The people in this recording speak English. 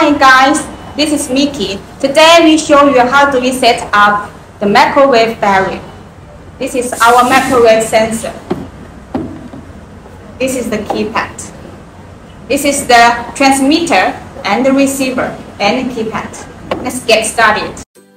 Hi guys, this is Miki. Today we show you how do we set up the microwave barrier. This is our microwave sensor. This is the keypad. This is the transmitter and the receiver and the keypad. Let's get started.